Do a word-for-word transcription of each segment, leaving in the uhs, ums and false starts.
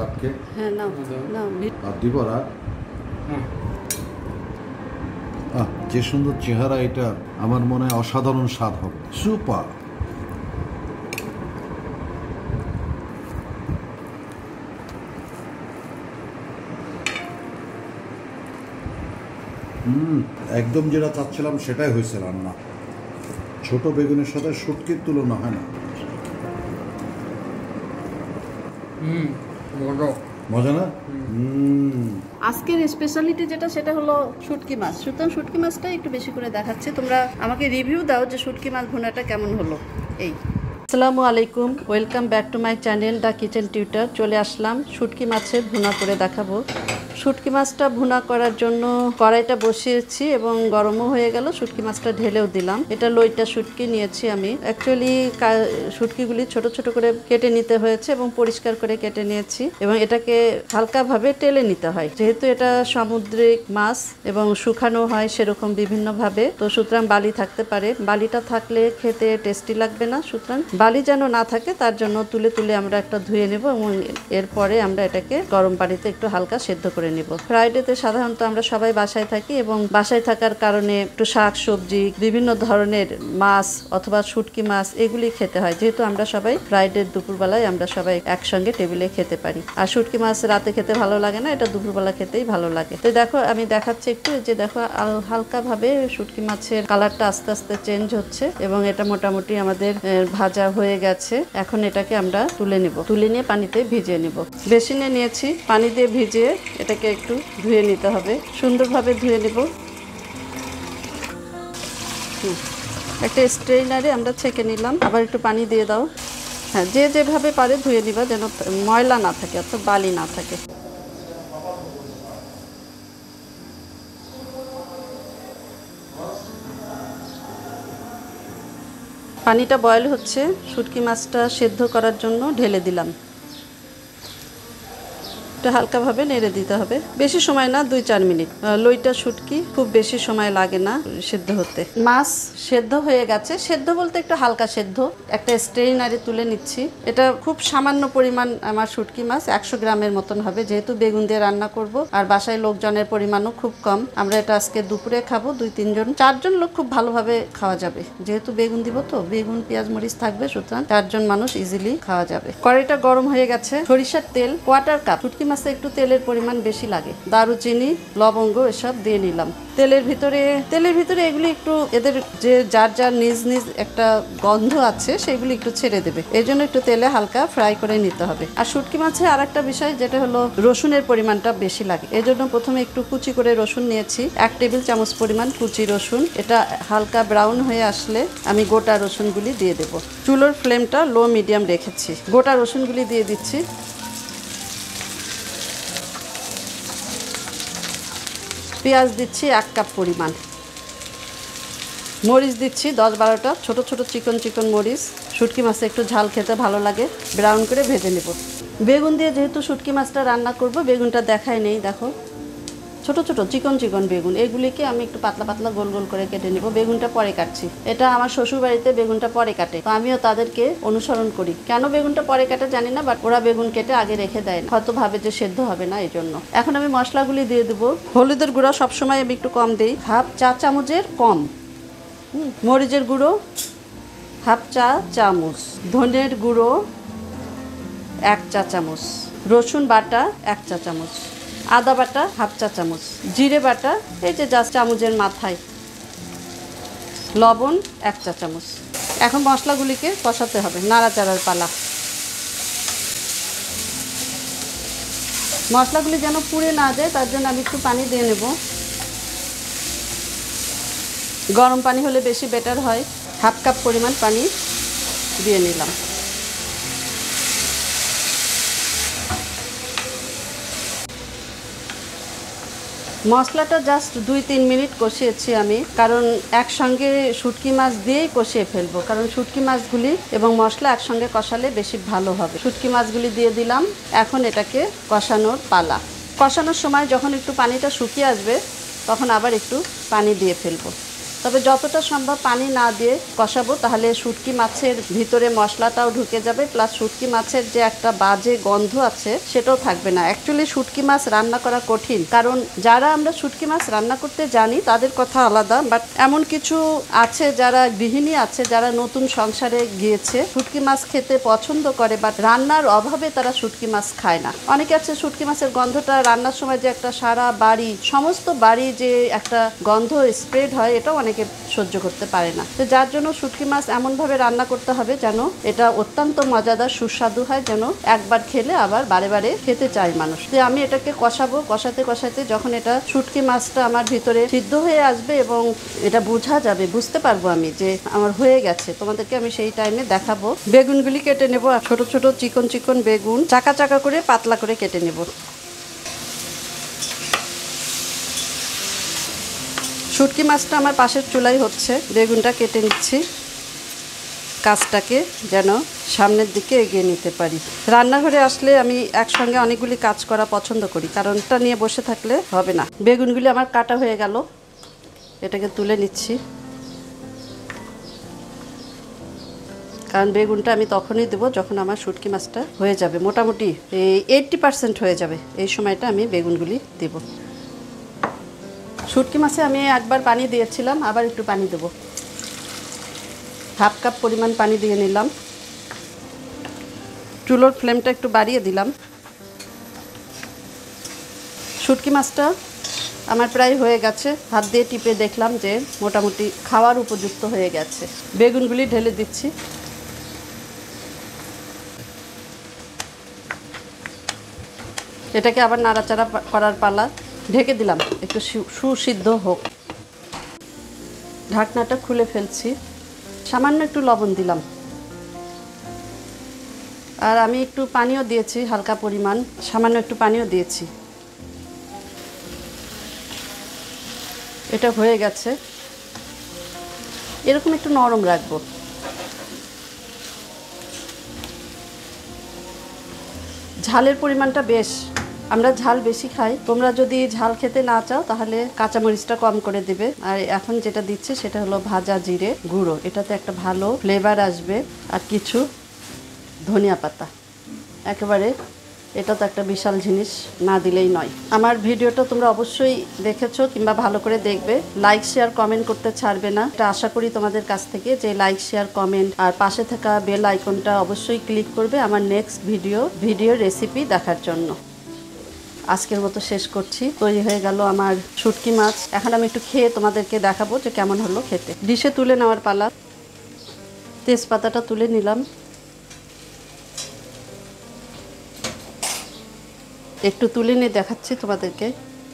आपके হ্যাঁ নাও নাও आप দিব না আহ যে সুন্দর চেহারা এটা আমার মনে হয় অসাধারণ স্বাদ হবে সুপার হুম একদম যেটা চাচ্ছিলাম সেটাই হয়েছে রান্না ছোট বেগুনের সাথে শুটকির তুলনা হয় না হুম মজা মজা না হুম আজকের স্পেশালিটি যেটা সেটা হলো শুটকি মাছ সুতরাং শুটকি মাছটা একটু বেশি করে দেখাচ্ছি তোমরা আমাকে রিভিউ দাও যে শুটকি মাছ ভুনাটা কেমন হলো এই আসসালামু আলাইকুম welcome back to my channel the kitchen tutor চলে আসলাম শুটকি মাছের ভুনা করে দেখাবো শুটকি মাছটা ভুনা করার জন্য কড়াইটা বসিয়েছি এবং গরমও হয়ে গেল শুটকি মাছটা ঢেলেও দিলাম এটা লইটা শুটকি নিয়েছি আমি অ্যাকচুয়ালি শুটকিগুলি ছোট ছোট করে কেটে নিতে হয়েছে এবং পরিষ্কার করে কেটে নিয়েছি এবং এটাকে হালকাভাবে টেলে নিতে হয় যেহেতু এটা সামুদ্রিক মাছ এবং শুকানো হয় সেরকম বিভিন্নভাবে তো সুতরাং বালি থাকতে পারে বালিটা থাকলে খেতে টেস্টি লাগবে না সুতরাং বালি যেন না থাকে তার জন্য তুলে তুলে আমরা একটা ধুয়ে নেব এবং এরপরে আমরা এটাকে গরম পানিতে একটু হালকা সেদ্ধ করে নিব ফ্রাইডেতে সাধারণত আমরা সবাই বাসায় থাকি এবং বাসায় থাকার কারণে একটু শাক সবজি বিভিন্ন ধরনের মাছ অথবা শুটকি মাছ এগুলি খেতে হয় যেহেতু আমরা সবাই ফ্রাইডের দুপুরবেলায় আমরা সবাই একসঙ্গে টেবিলে খেতে পারি আর শুটকি মাছ রাতে খেতে ভালো লাগে না এটা দুপুরবেলা খেতেই ভালো লাগে তো দেখো আমি দেখাচ্ছি একটু যে দেখো হালকা ভাবে শুটকি মাছের কালারটা আস্তে আস্তে চেঞ্জ হচ্ছে এবং এটা মোটামুটি আমাদের ভাজা হয়ে গেছে এখন এটাকে আমরা তুলে নিব তুলে নিয়ে পানিতে ভিজিয়ে নিব বেসিনে নিয়েছি পানি দিয়ে ভিজিয়ে এটাকে একটু ধুয়ে নিতে হবে সুন্দরভাবে ধুয়ে নিব একটা স্ট্রেনারে আমরা ছেঁকে নিলাম আবার একটু পানি দিয়ে দাও হ্যাঁ যে যেভাবে পারে ধুয়ে নিবা যেন ময়লা না থাকে অর্থাৎ বালি না থাকে পানিটা বয়েল হচ্ছে শুটকি মাছটা সেদ্ধ করার জন্য ঢেলে দিলাম হালকাভাবে নেড়ে দিতে হবে বেশি সময় না দুই চার মিনিট লইটা শুটকি খুব বেশি সময় লাগে না সেদ্ধ হতে মাছ সেদ্ধ হয়ে গেছে সেদ্ধ বলতে একটু হালকা সেদ্ধ একটা স্ট্রেইনারে তুলে নিচ্ছি এটা খুব সামান্য পরিমাণ আমার শুটকি মাছ একশো গ্রামের মতন হবে যেহেতু বেগুন দিয়ে রান্না করব আর বাসায় লোকজনের পরিমাণও খুব কম আমরা এটা আজকে দুপুরে খাবো দুই তিনজন চারজন লোক খুব ভালোভাবে খাওয়া যাবে যেহেতু বেগুন দিব তো বেগুন পেঁয়াজ মরিচ থাকবে সুতরাং চারজন মানুষ ইজিলি খাওয়া যাবে কড়াইটা গরম হয়ে গেছে সরিষার তেল কোয়ার্টার কাপ শুটকি মাছে একটু তেলের পরিমাণ বেশি লাগে দারুচিনি লবঙ্গ এসব দিয়ে নিলাম তেলের ভিতরে তেলের ভিতরে এগুলি একটু এদের যে যার যার নিজ নিজ একটা গন্ধ আছে সেগুলি একটু ছেড়ে দেবে এই জন্য একটু তেলে হালকা ফ্রাই করে নিতে হবে আর শুটকি মাছে আর একটা বিষয় যেটা হলো রসুনের পরিমাণটা বেশি লাগে এই জন্য প্রথমে একটু কুচি করে রসুন নিয়েছি এক টেবিল চামচ পরিমাণ কুচি রসুন এটা হালকা ব্রাউন হয়ে আসলে আমি গোটা রসুনগুলি দিয়ে দেব চুলোর ফ্লেমটা লো মিডিয়াম রেখেছি গোটা রসুনগুলি দিয়ে দিচ্ছি পেঁয়াজ দিচ্ছি এক কাপ পরিমাণ মরিচ দিচ্ছি দশ বারোটা ছোট ছোট চিকন চিকন মরিচ শুটকি মাছে একটু ঝাল খেতে ভালো লাগে ব্রাউন করে ভেজে নেব বেগুন দিয়ে যেহেতু শুটকি মাছটা রান্না করব বেগুনটা দেখাই নেই দেখো ছোট ছোট চিকন চিকন বেগুন এগুলিকে আমি একটু পাতলা পাতলা গোল গোল করে কেটে নেব বেগুনটা পরে কাটছি এটা আমার শ্বশুর বাড়িতে বেগুনটা পরে কাটে তো আমিও তাদেরকে অনুসরণ করি কেন বেগুনটা পরে কাটে জানি না বাট ওরা বেগুন কেটে আগে রেখে দেয় না হয়তো ভাবে যে সেদ্ধ হবে না এই জন্য এখন আমি মশলাগুলি দিয়ে দেবো হলুদের গুঁড়া সবসময় আমি একটু কম দিই হাফ চা চামচের কম মরিচের গুঁড়ো হাফ চা চামচ ধনের গুঁড়ো এক চা চামচ রসুন বাটা এক চা চামচ আদা বাটা হাফ চা চামচ জিরে বাটা এই যে যা চামচের মাথায় লবণ এক চা চামচ এখন মশলাগুলিকে কষাতে হবে নাড়াচাড়ার পালা মশলাগুলি যেন পুড়ে না যায় তার জন্য আমি একটু পানি দিয়ে নেব গরম পানি হলে বেশি বেটার হয় হাফ কাপ পরিমাণ পানি দিয়ে নিলাম মশলাটা জাস্ট দুই তিন মিনিট কষিয়েছি আমি কারণ একসঙ্গে শুটকি মাছ দিয়েই কষিয়ে ফেলবো কারণ শুটকি মাছগুলি এবং মশলা একসঙ্গে কষালে বেশি ভালো হবে শুটকি মাছগুলি দিয়ে দিলাম এখন এটাকে কষানোর পালা কষানোর সময় যখন একটু পানিটা শুকিয়ে আসবে তখন আবার একটু পানি দিয়ে ফেলবো তবে যতটা সম্ভব পানি না দিয়ে কষাবো, তাহলে শুটকি মাছের ভিতরে মশলাটাও ঢুকে যাবে, প্লাস শুটকি মাছের যে একটা বাজে গন্ধ আছে সেটাও থাকবে না। অ্যাকচুয়ালি শুটকি মাছ রান্না করা কঠিন, কারণ যারা আমরা শুটকি মাছ রান্না করতে জানি তাদের কথা আলাদা, বাট এমন কিছু আছে যারা গৃহিণী আছে যারা নতুন সংসারে গিয়েছে, শুটকি মাছ খেতে পছন্দ করে, বাট রান্নার অভাবে তারা শুটকি মাছ খায় না। অনেকে আছে শুটকি মাছের গন্ধটা রান্নার সময় যে একটা সারা বাড়ি সমস্ত বাড়ি যে একটা গন্ধ স্প্রেড হয়, এটাও অনেকে সহ্য করতে পারে না। তো যার জন্য শুটকি মাছ এমনভাবে রান্না করতে হবে যেন এটা অত্যন্ত মজাদার সুস্বাদু হয়, যেন একবার খেলে আবার বারে বারে খেতে চায় মানুষ। তো আমি এটাকে কষাবো, কষাতে কষাতে যখন এটা শুটকি মাছটা আমার ভিতরে সিদ্ধ হয়ে আসবে এবং এটা বোঝা যাবে, বুঝতে পারবো আমি যে আমার হয়ে গেছে, তোমাদেরকে আমি সেই টাইমে দেখাবো। বেগুনগুলি কেটে নেবো, আর ছোট ছোট চিকন চিকন বেগুন চাকা চাকা করে পাতলা করে কেটে নেব। শুটকি মাছটা আমার পাশের চুলাই হচ্ছে, বেগুনটা কেটে নিচ্ছি কাজটাকে যেন সামনের দিকে এগিয়ে নিতে পারি। রান্নাঘরে আসলে আমি একসঙ্গে অনেকগুলি কাজ করা পছন্দ করি, কারণ এটা নিয়ে বসে থাকলে হবে না। বেগুনগুলি আমার কাটা হয়ে গেল, এটাকে তুলে নিচ্ছি, কারণ বেগুনটা আমি তখনই দেবো যখন আমার শুটকি মাছটা হয়ে যাবে, মোটামুটি এই এইট্টি পার্সেন্ট হয়ে যাবে, এই সময়টা আমি বেগুনগুলি দেব। শুটকি মাছে আমি একবার পানি দিয়েছিলাম, আবার একটু পানি দেবো, হাফ কাপ পরিমাণ পানি দিয়ে নিলাম। চুলোর ফ্লেমটা একটু বাড়িয়ে দিলাম। শুটকি মাছটা আমার প্রায় হয়ে গেছে, হাত দিয়ে টিপে দেখলাম যে মোটামুটি খাওয়ার উপযুক্ত হয়ে গেছে। বেগুনগুলি ঢেলে দিচ্ছি। এটাকে আবার নাড়াচাড়া করার পালা, ঢেকে দিলাম একটু সুসিদ্ধ হোক। ঢাকনাটা খুলে ফেলছি, সামান্য একটু লবণ দিলাম, আর আমি একটু পানিও দিয়েছি, হালকা পরিমাণ সামান্য একটু পানিও দিয়েছি। এটা হয়ে গেছে, এরকম একটু নরম রাখবো। ঝালের পরিমাণটা বেশ, আমরা ঝাল বেশি খাই, তোমরা যদি ঝাল খেতে না চাও তাহলে কাঁচামরিচটা কম করে দিবে। আর এখন যেটা দিচ্ছে সেটা হলো ভাজা জিরে গুঁড়ো, এটাতে একটা ভালো ফ্লেভার আসবে, আর কিছু ধনিয়া পাতা, একেবারে এটা তো একটা বিশাল জিনিস, না দিলেই নয়। আমার ভিডিওটা তোমরা অবশ্যই দেখেছো কিংবা ভালো করে দেখবে, লাইক শেয়ার কমেন্ট করতে ছাড়বে না, এটা আশা করি তোমাদের কাছ থেকে, যে লাইক শেয়ার কমেন্ট আর পাশে থাকা বেল আইকনটা অবশ্যই ক্লিক করবে আমার নেক্সট ভিডিও ভিডিও রেসিপি দেখার জন্য। আজকের মতো শেষ করছি, তৈরি হয়ে গেল আমার শুটকি মাছ। এখন আমি একটু খেয়ে তোমাদেরকে দেখাবো যে কেমন হলো খেতে। ডিশে তুলে নেওয়ার পালা, তেজপাতাটা তুলে নিলাম, একটু তুলে নিয়ে দেখাচ্ছি তোমাদেরকে।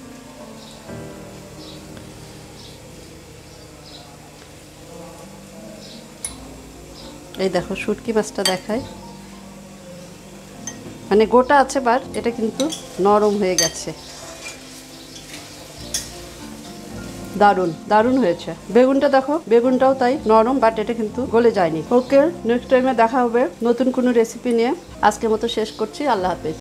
এই দেখো শুটকি মাছটা দেখায়, মানে গোটা আছে, বাট এটা কিন্তু নরম হয়ে গেছে, দারুণ দারুণ হয়েছে। বেগুনটা দেখো, বেগুনটাও তাই নরম, বাট এটা কিন্তু গলে যায়নি। ওকে, নেক্সট টাইমে দেখা হবে নতুন কোনো রেসিপি নিয়ে। আজকের মতো শেষ করছি, আল্লাহ হাফেজ।